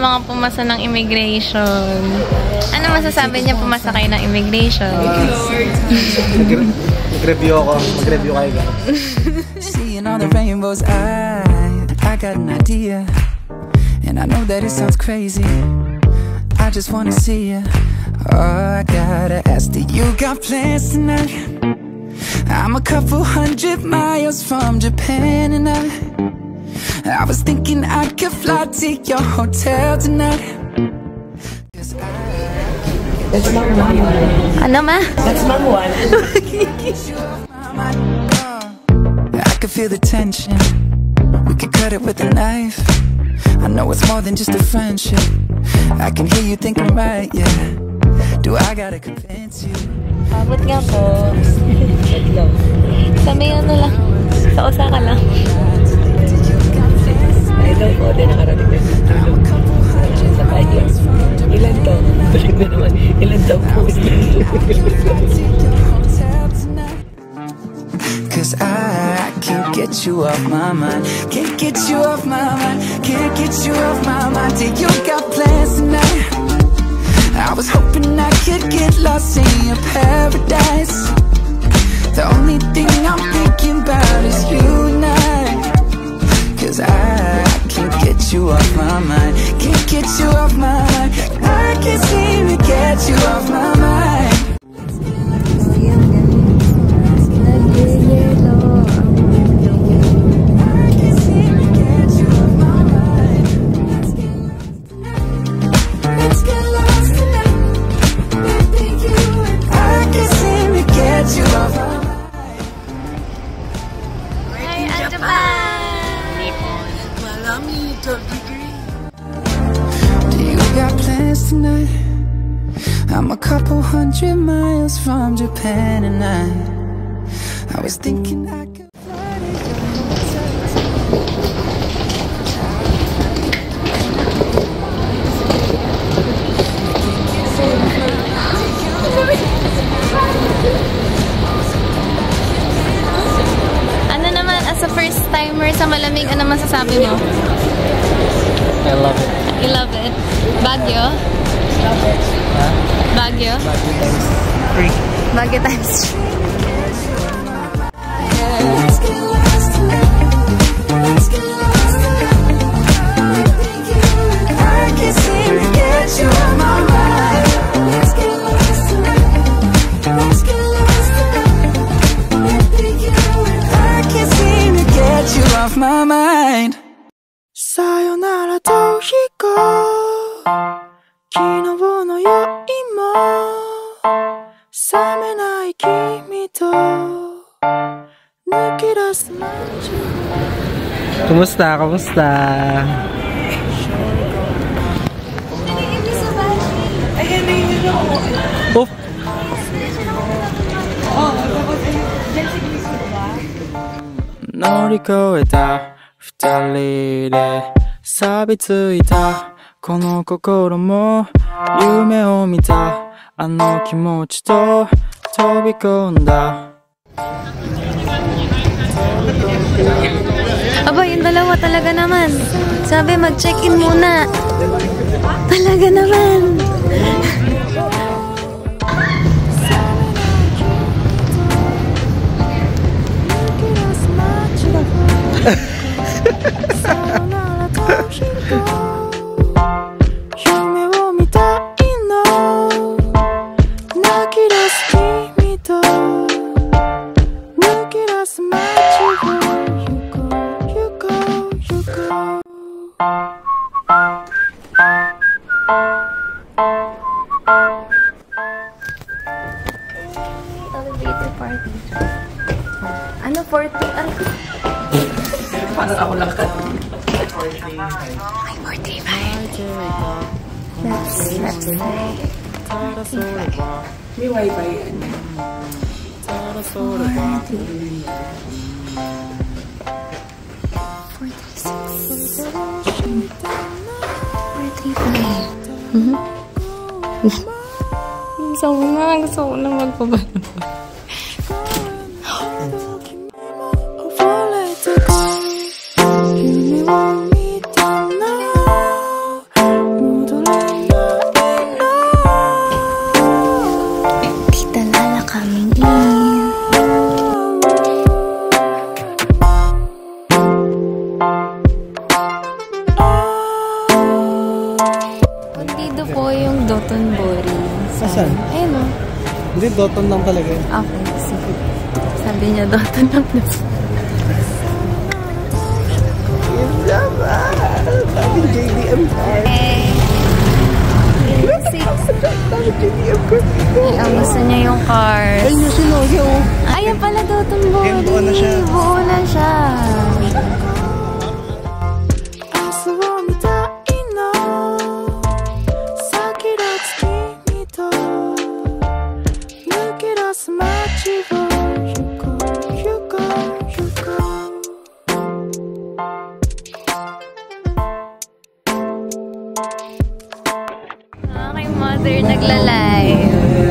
mga pumasa ng immigration. Ano masasabi niya pumasa kayo ng immigration? Mag-review ako. Mag-review kayo guys. Seeing all the rainbows, I got an idea. And I know that it sounds crazy. I just wanna see you. Oh, I gotta ask, do you got plans tonight? I'm a couple 100 miles from Japan and I was thinking I could fly to your hotel tonight. That's Mang One. Ano ma? That's Mang One. I could feel the tension. We could cut it with a knife. I know it's more than just a friendship. I can hear you thinking right, yeah. Do I gotta convince you? Abot nga po. Sabi ano lang. Sa Osaka lang. Ay daw po, din nakarating na dito. Sa kanya. Ilan daw? Balik na naman. Ilan daw po? Cause I can't get you off my mind. Can't get you off my mind. Can't get you off my mind. Till you got plans tonight. I was hoping I could get lost in your paradise. The only thing I'm thinking about is you and I. Cause I can't get you off my mind. Can't get you off my mind. I can't seem to get you off my mind. Tonight, I'm a couple 100 miles from Japan and I was thinking I could fly to Ano naman, as a first timer sa malamig, ano masasabi mo? I love it. You love it? Baguio? Baguio? Baguio times 3. Baguio times 3. My mind. Sayonara Tohiko. Kinobu no yoi mo samenai kimi to nukirasu manju. Kumusta? Kumusta? Oh! Norikoeta 2人で錆びついたこの心も夢を見たあの気持ちと飛び込んだ Aba, yung dalawa talaga naman. Sabi, mag-check-in muna. Talaga naman. Elevator party. Ano, 40? Parang ako lang ka. Ay, 45. Let's say. May wifi yan. 45. Gusto ko na magpabalo. Saan? Ayun o. Hindi, Doton lang talaga yun. Okay, sige. Sabi niya, Doton lang na. Sabi JDM. Ang gusto niya yung cars. Ayun yung sinuhi, oh. Ayan pala, Doton Body. Buo na siya. Buo na siya. 明日を見たいの先立つ君と抜け出す街を行こう行こう行こう Aking mother nagla-live.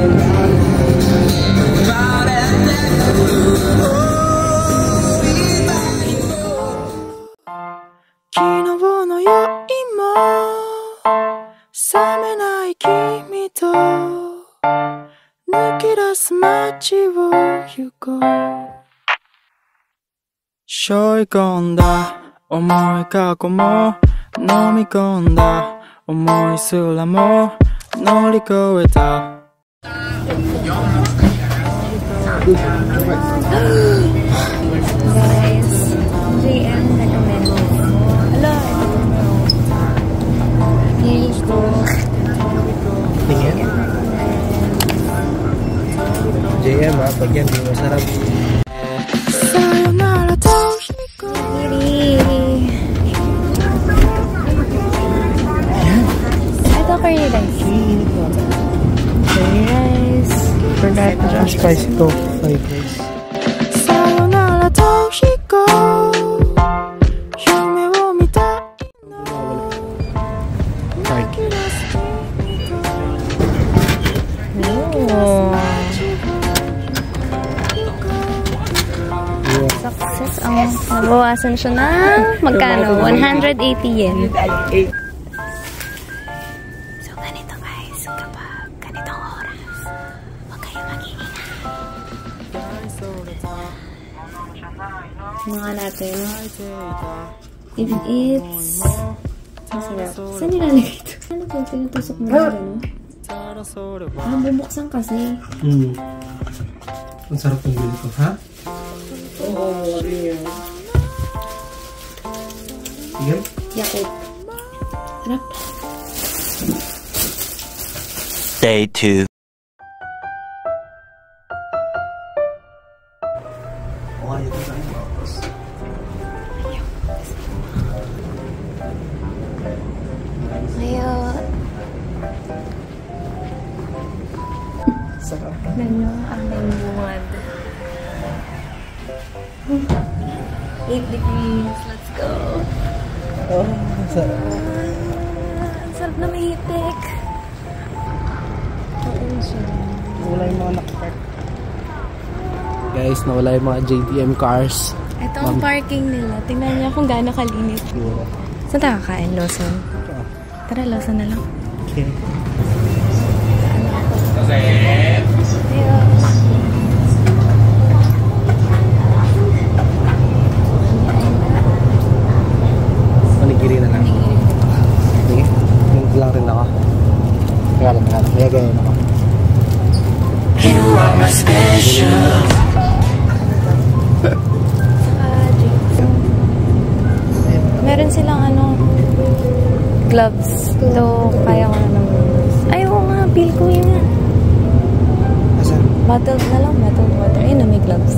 Show 込んだ重い過去も飲み込んだ思いすらも乗り越えた Guys, JM recommended. Hello, nails ko. Tingin? JM ha, pag yan, di masarap. Sayonara Toshiko Ito curry rice. Curry rice. Forgot to just Spicy to, fried rice. Sayonara Toshiko Yume wo mitai Fried. Oh. Success ang nabawasan siya na magkano? 180 yen. So, ganito guys, kapag ganitong oras, huwag kayo mag-iingay. Mga natin, if it's masarap. Saan nilalagay ito? Ano po, tinutusok mo na gano'n? Bubuksan kasi. Ang sarap ng ganito, ha? Oo, rin. Sige? Yakult. Sarap. Day 2. Ngayon. Sarap. Ganyan ang aming bungad. 8 degrees. Let's go. Oh, sarap. Sarap na may hitik. Wala yung mga nakapark. Guys, nawala yung mga JDM cars. Ito ang parking nila. Tingnan niyo kung gaano kalinis. Sure. Saan tayo kakain? Lawson? Tara, Lawson na lang. Okay. Manigiri na lang. Sige. Move lang rin ako. Kaya lang. Kaya ganyan ako. You are my special. Meron silang gloves. Ito, kaya ko na naman. Ay, oo nga, feel ko yun nga. Asan? Bottled na lang, bottled water. Ayun na, may gloves.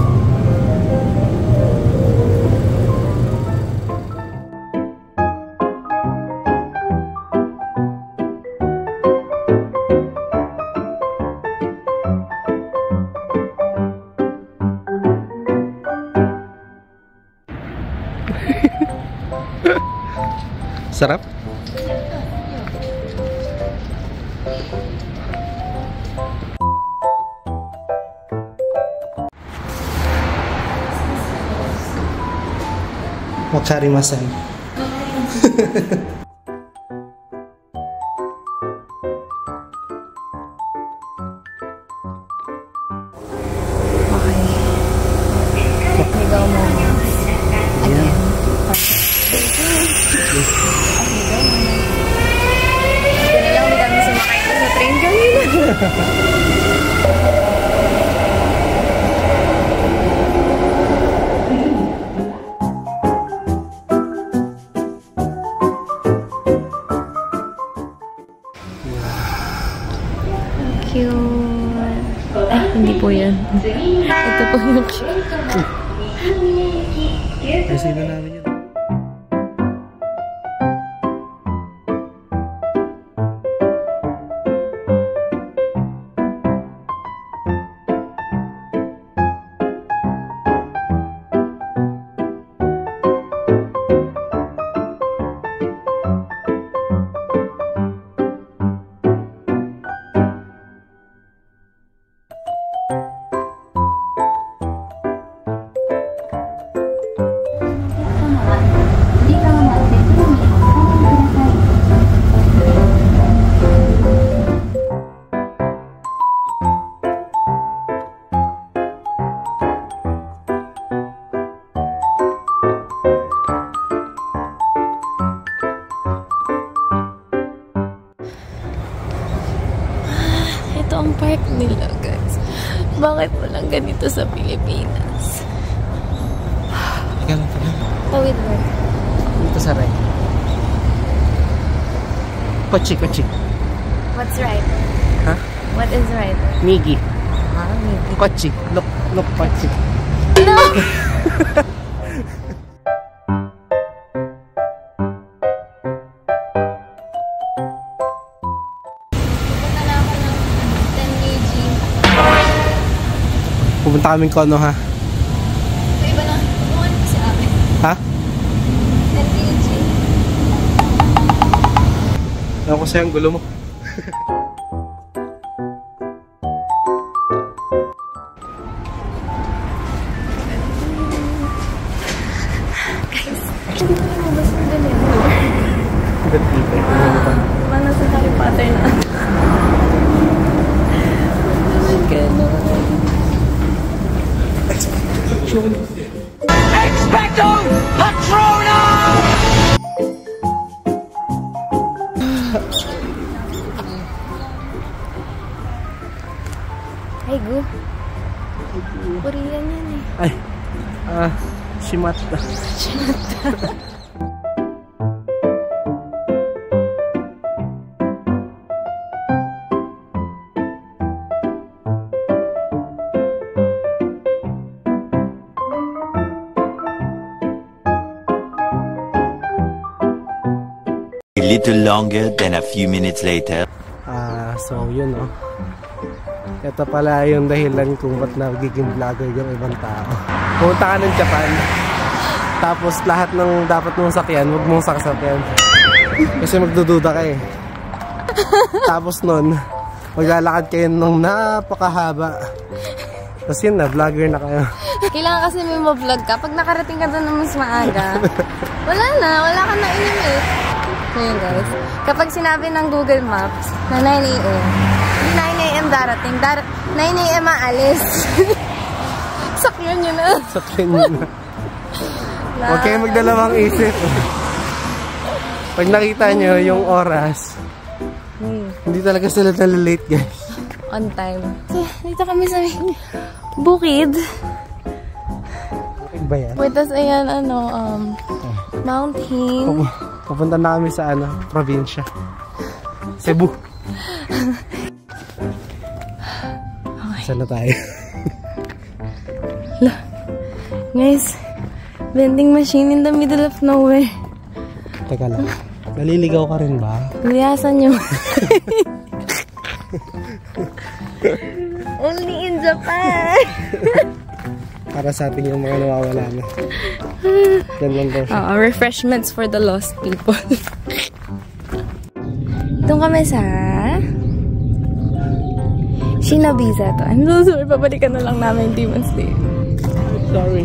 Sarap? Wakarimasen. Okay. Ligaw mo. Again. Ito na lang, hindi kami sumakay sa train kanina. yan. Ito po yung Kasi na namin yun. Ito ang park nila, guys. Bakit walang ganito sa Pilipinas? Ika lang pala. Tawid mo. Dito sa right. Kotse. What's right? Ha? What is right? Migi. Maybe. Kotse. Look, kotse. No! Pupunta kaming Kono, ha? So, iba na. Buwan ko si Ate. Ha? 10 kg. Ako sa'yo ang gulo mo. Guys, hindi ko lumabas ng deliver. Ba't dito? Paano sa Harry Potter na? Expecto Patronum! Ay, Gu. Korean yan eh. Ay. Shimata. A little longer than a few minutes later. So yun, oh. Ito pala yung dahilan kung ba't nagiging vlogger yung ibang tao. Pumunta ka ng Japan, tapos lahat ng dapat mong sakyan, huwag mong saksakin. Kasi magdududa ka eh. Tapos nun, maglalakad kayo ng napakahaba. Tapos yun na, vlogger na kayo. Kailangan kasi may ma-vlog ka. Pag nakarating ka doon ng mas maaga, wala ka na inimit. Ngayon guys, kapag sinabi ng Google Maps na 9 AM, hindi 9 AM darating, 9 AM aalis. Sakyan nyo na. Sakyan nyo na. Huwag kayo magdalawang isip. Pag nakita nyo yung oras, hindi talaga sila nalilate, guys. On time. So, dito kami sa bukid. Bukid ba yan? Tapos ayan, mountain. Pupunta na kami sa probinsya. Cebu. Okay. Saan na tayo? Guys, vending machine in the middle of nowhere. Teka lang. Naliligaw ka rin ba? Liyasan nyo. Only in Japan. Para sa ating yung mga nawawala na. Yan lang daw siya. Refreshments for the lost people. Doon kami sa Shinabiza to. I'm so sorry, babalikan na lang namin Demon's Day. Sorry.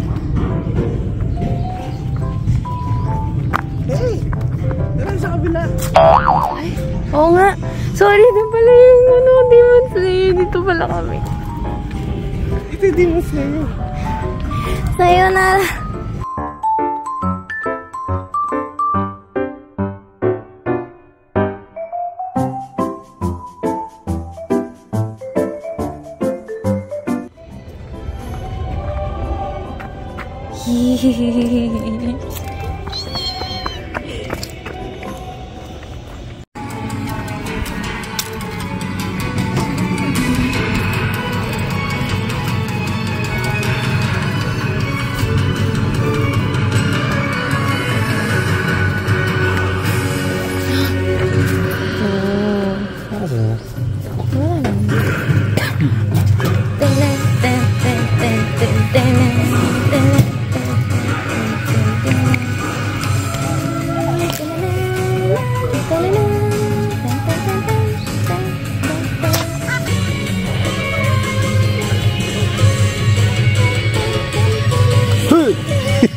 Hey! Dala sa kabila. Ay, oo nga. Sorry na pala yung Demon's Day. Dito pala kami. Ito yung Demon's Day. Sayonara.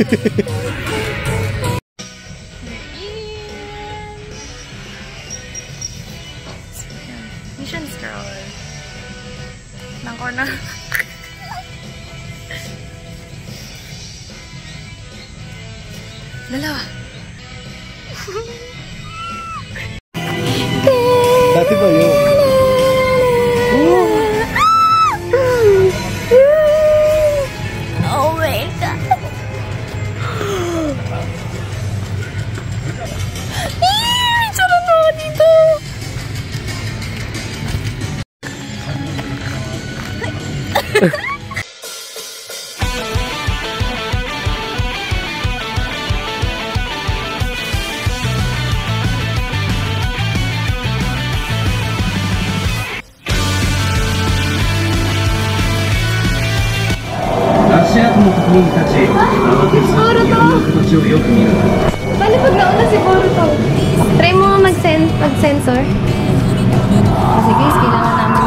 Mission scroll. Ng corner. Dalawa. Dati ba yun? Oh my God. Sarap ako dito. Paano pag nauna si Boruto? Try mo mag-sensor. Kasi guys, kailangan namin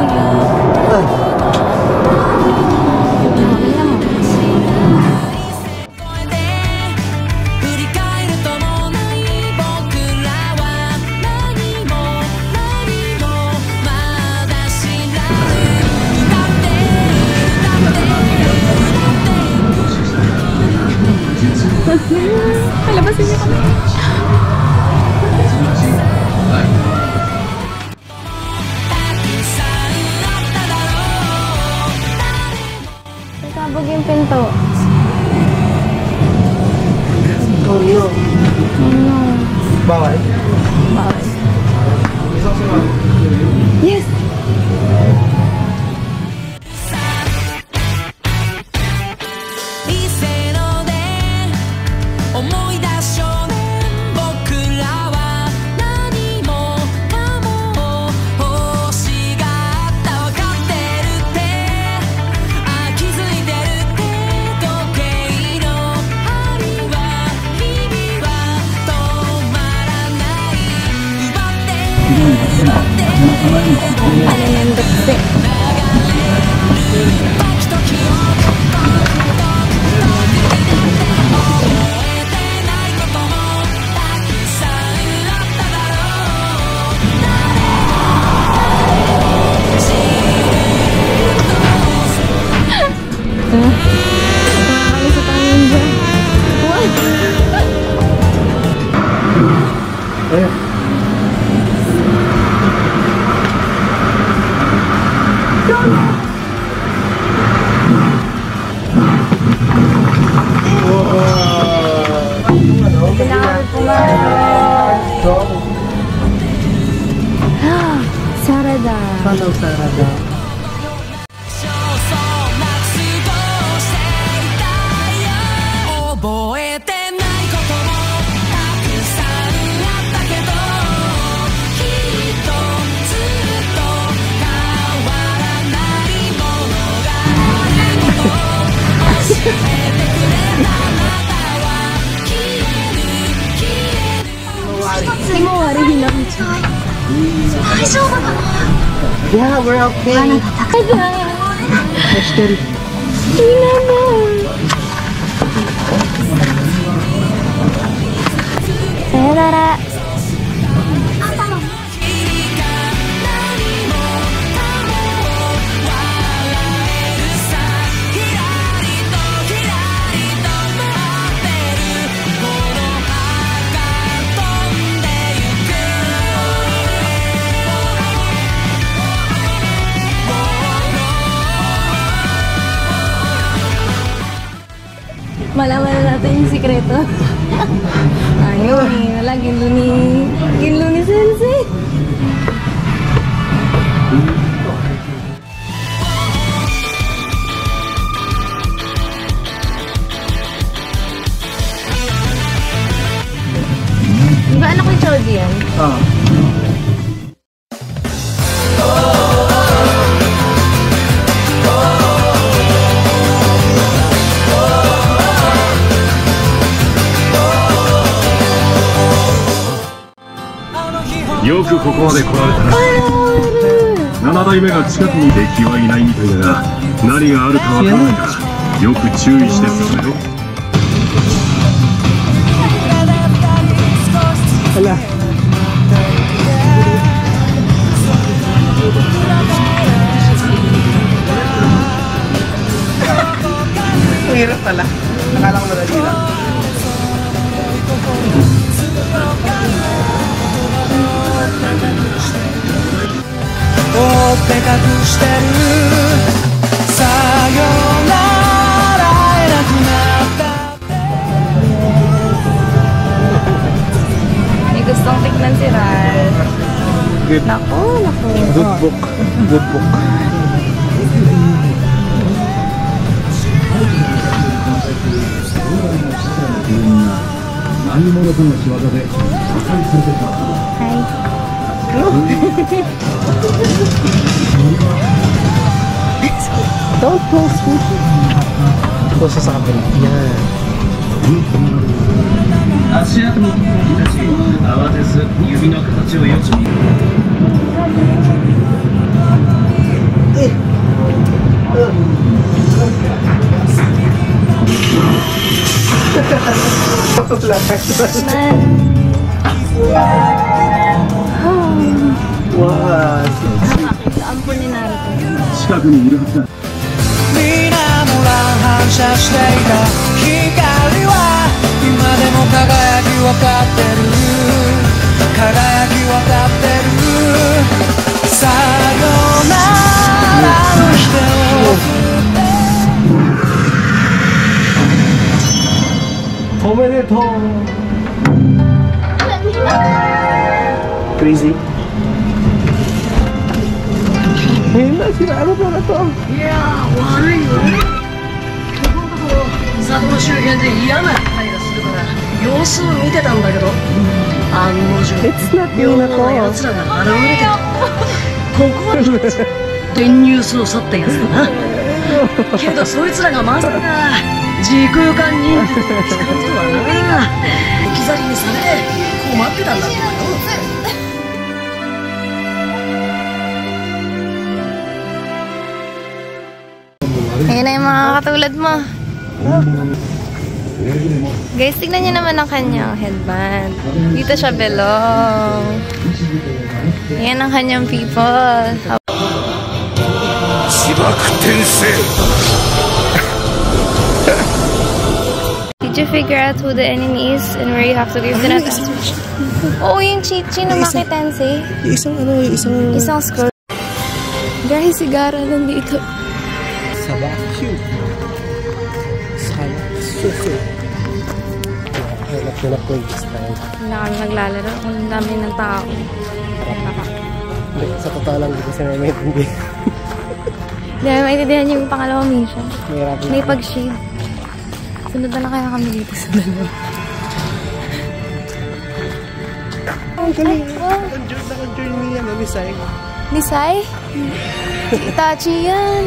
palabasin niyo kami. Nasabog yung pinto. Oh no. Ano? Bawal? Bawal. Yes! Sarada. Follow Sarada. Yeah, we're okay. Sayonara. Malaman na natin yung sikreto. Ayun eh, wala, ginlo ni Sensei. Di ba anak ni Choji yan? Oo. よくここまで来られたな。7代目が近くに敵はいないみたいだが、何があるかわからないからよく注意して進めろ。 Mahirap pala. Nakala ko madali lang. May gustong tignan si Ral. Good. Naku. Good book. Good book. Don't post me. Post sa kabila. Yan. 足跡の君たち、慌てず指の形をよく見る。 Ampun ni Naruto. 近くにいるはずだ。 皆も乱反射していた光は今でも輝き渡ってる輝き渡ってるさよならの人をおめでとう Crazy? Ayun na, sila ano pa na to? いやー悪いよねここのところ里の周辺で嫌な気配がするから様子を見てたんだけど案の定妙な奴らが現れてるここは一つ潜入捜査ってやつだなけどそいつらがまさか時空間認知を使うとはな置き去りにされて困ってたんだけどよ Ayan na yung mga katulad mo. Guys, tignan nyo naman ang kanyang headband. Dito siya belong. Ayan ang kanyang people. Did you figure out who the enemy is and where you have to give the net? Oo, yung Chi-Chi na Maki Tensei. Isang scroll. Guys, si Gara nandito. Saba, cute. Saba, so cute. Hanap ko yung style. Hindi na kami naglalaro. Ang dami ng tao. Hindi, sa totoo lang, hindi kasi may maintindihan. Hindi namin maintindihan yung pangalawang mission. Mahirap May pag-shade. Sunod na kaya kami dito sa dalawa. Ang galing. Naka-join niya na ni Sai. Ni Sai? Si Itachi yan.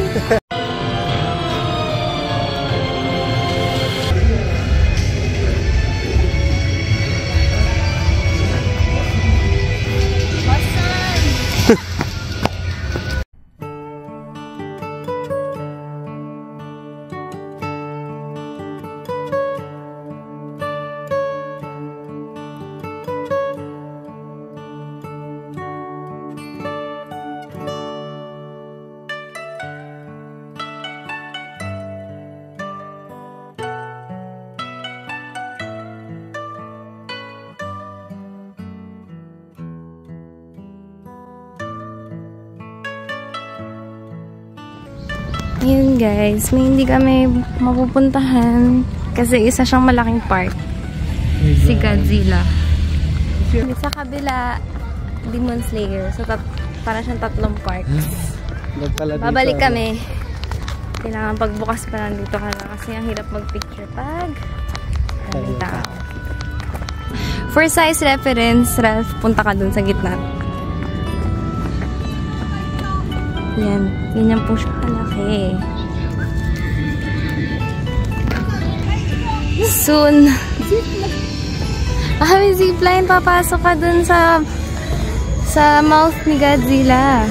Yun guys, may hindi kami mapupuntahan kasi isa siyang malaking park. Si Godzilla. Sa kabila, Demon Slayer. So, para siyang tatlong park. Babalik kami. Kailangan pagbukas pa nandito ka na kasi ang hirap mag-picture pag ang tao. For size reference, Ralph, punta ka dun sa gitna. Yan. Ganyan po siya kalaki. Soon. May zipline. Papasok ka dun sa mouth ni Godzilla.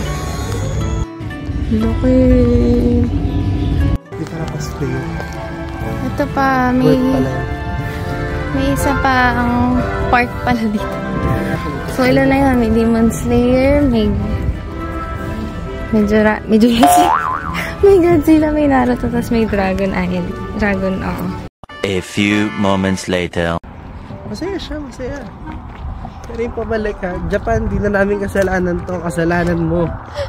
Laki. Hindi ka nakasplay. Ito pa. May isa pa ang park pala dito. So, ilan na yun? May Demon Slayer. May Jurassic. May Godzilla, may Naruto, tapos may Dragon Island. Dragon, oo. A few moments later. Masaya siya, masaya. Pero yung pabalik ha, Japan, di na namin kasalanan to, kasalanan mo.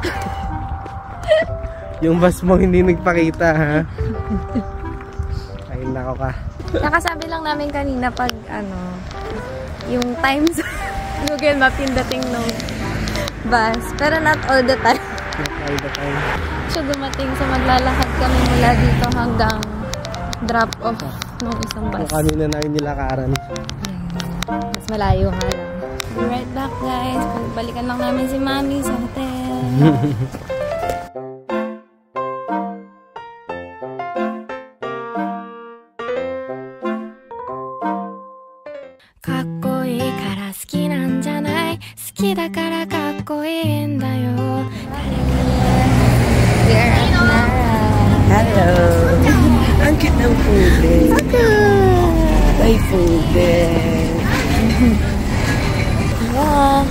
Yung bus mo hindi nagpakita ha. Ay nako ka. Nakasabi lang namin kanina pag yung times Google Map yung dating ng bus. Pero not all the time. Not all the time. So dumating, so maglalakad kami mula dito hanggang drop off ng isang bus. Kung kami na namin nilakaran. Mas malayo nga lang. Be right back guys. Balikan lang namin si Mami sa hotel. We are at Nara. Hello! Ang cute ng food eh. Ay, food eh. Yeah.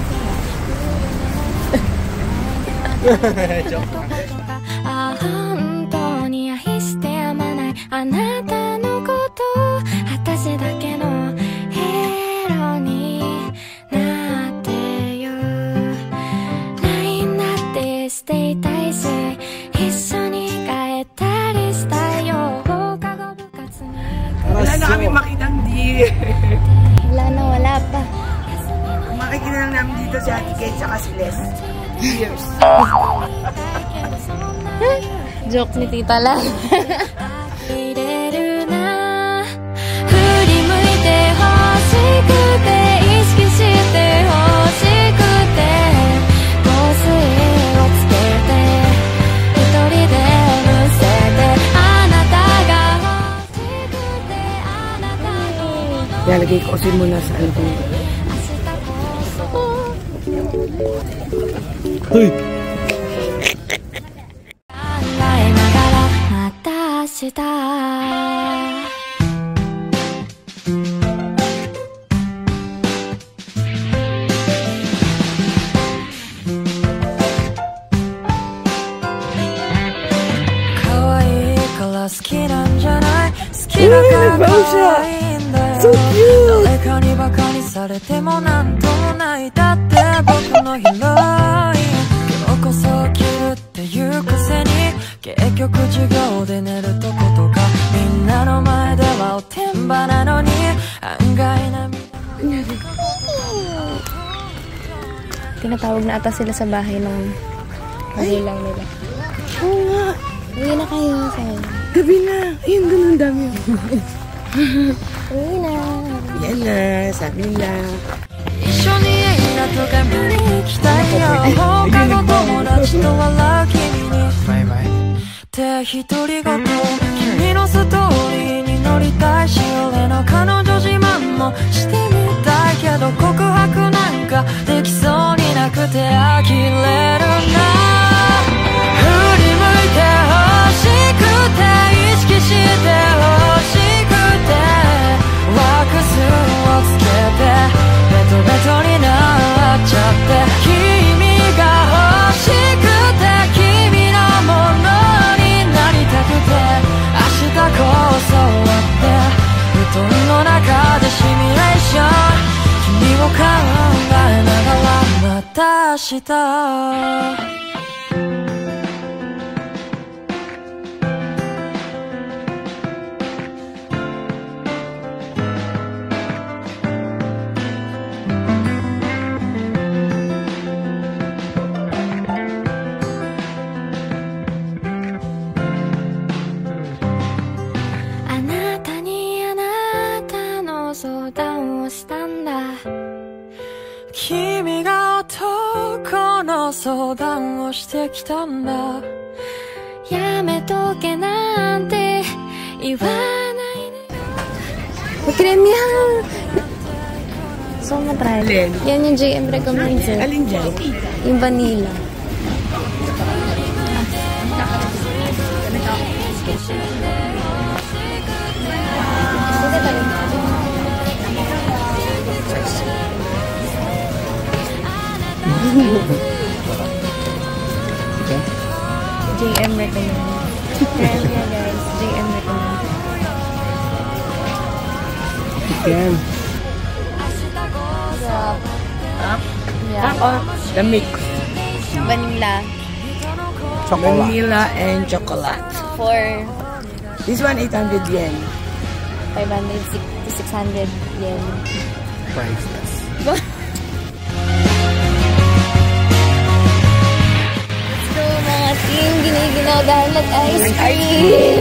Joke. 本当に愛してやまないあなたのこと私だけのヘロになってよ LINE だってしていたいし一緒に帰ったりしたいよ放課後部活に Wala na kami makitang di. Wala pa. Makikita lang namin dito si Ate Kate saka si Les. Cheers. Joke ni Tita lang. Lalagay ko kasi muna sa album. Uy! 誰かにバカにされてもなんともないだって僕のヒロイン今日こそ起きるっていうくせに結局授業で寝るとことかみんなの前ではおてんばなのに案外な Tinatawag na ata sila sa bahay ng magulang nila. Oo nga. Uwi na kayo, sabi. Gabi na. Ayun, ganun dami. Uwi na. Yan na, sabi nila. 一緒に映画とか見に行きたいよ放課後友達と笑う君にバイバイって独り言君のストーリーに乗りたいし俺の彼女自慢もしてみたいけど告白なんかできそうになくて呆れるな振り向いて欲しくて意識して欲しくてワックスをつけてベトベトになっちゃって君が欲しくて君のものになりたくて明日こそ終わって布団の中でシミュレーション君を考えながらまた明日君が男の相談をしてきたんだやめとけなんて言わないで Mag-cream yan! So, matry. Alin? Yan yung JM recommended. Alin dyan? Yung vanilla. JM JM recommend. Try niya guys. JM recommend. Chicken. Yeah. Or the mix. Vanilla. Chocolate. Vanilla and chocolate. For This one 800 yen. 500 to 600 yen. Priceless. Let's go mga team. Giniginaw dahil nag-ice cream.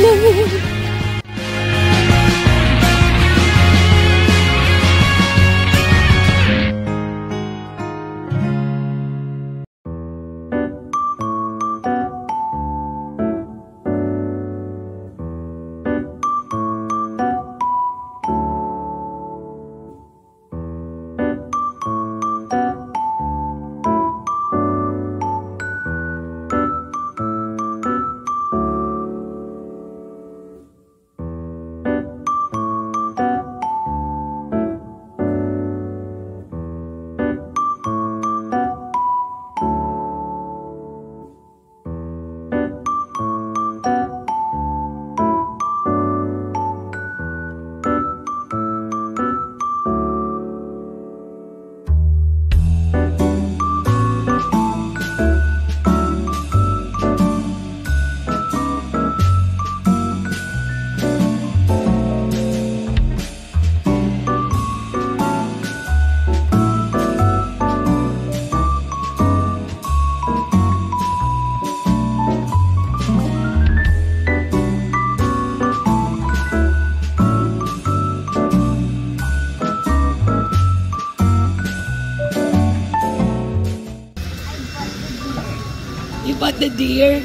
You bought the deer?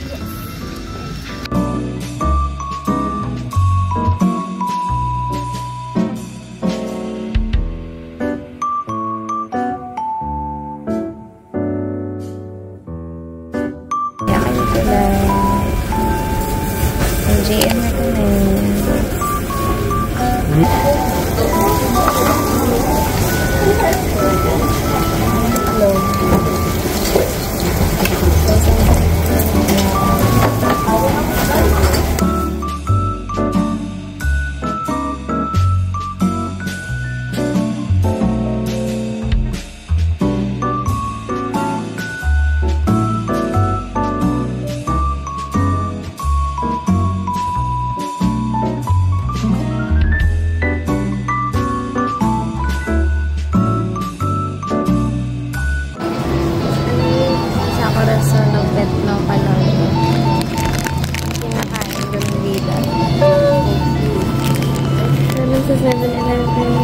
JM recommend. Kinakain ko ng vida. Sa 7-Eleven.